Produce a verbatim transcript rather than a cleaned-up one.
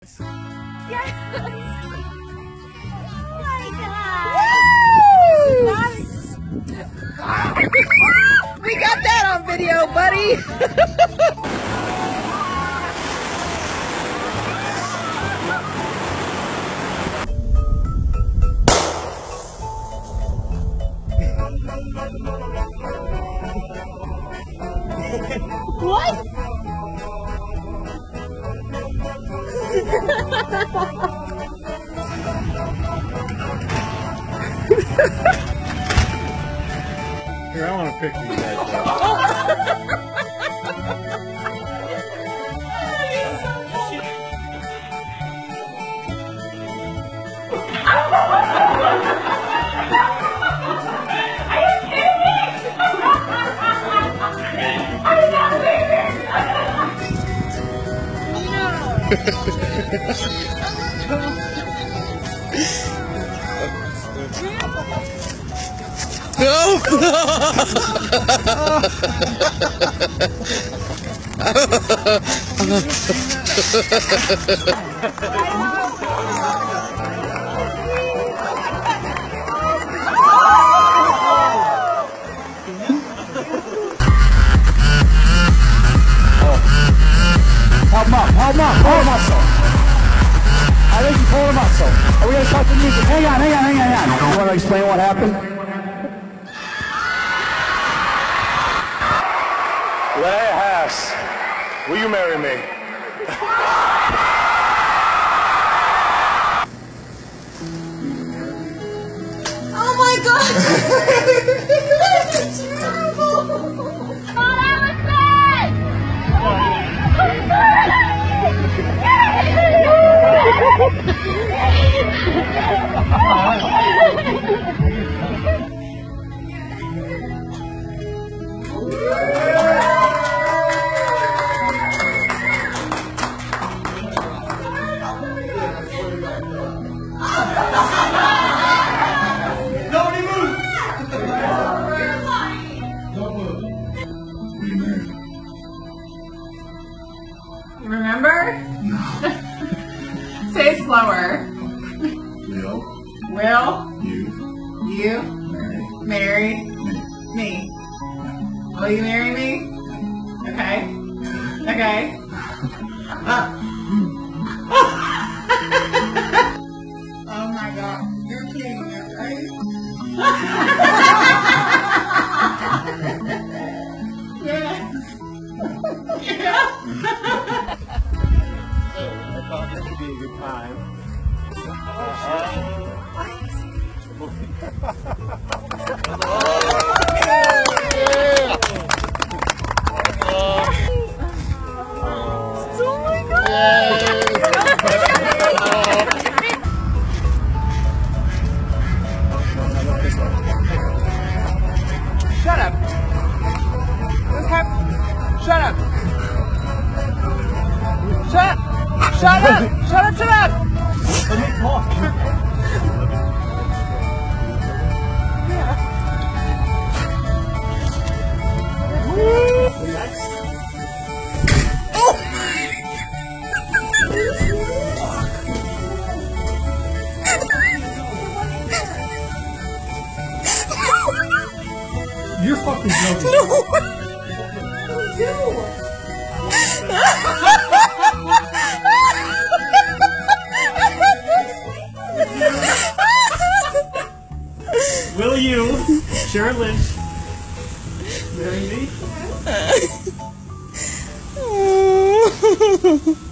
Yes! Yes! Oh my god! Nice! We got that on video, buddy! What? Here, I want to pick these guys up. No! Help him up, help him up, pull him up, so. I think you pulled him up, so. Are we gonna start the music? Hang on, hang on, hang on, hang on. You wanna explain what happened? Leia Haas, will you marry me? Oh my god! This is terrible! Oh, that was bad! Remember? No. Say it slower. Will Will you you marry marry me? Will you marry me? Okay. Okay. Uh. Oh my god. You're kidding me, right? Yes. Yeah. I thought this would be a good time. Oh my god! Shut up. Shut up. Shut up. Shut up. Shut up. Shut up. Let me talk. You're fucking joking. Will you, Sharon Lynch, marry me? Oh.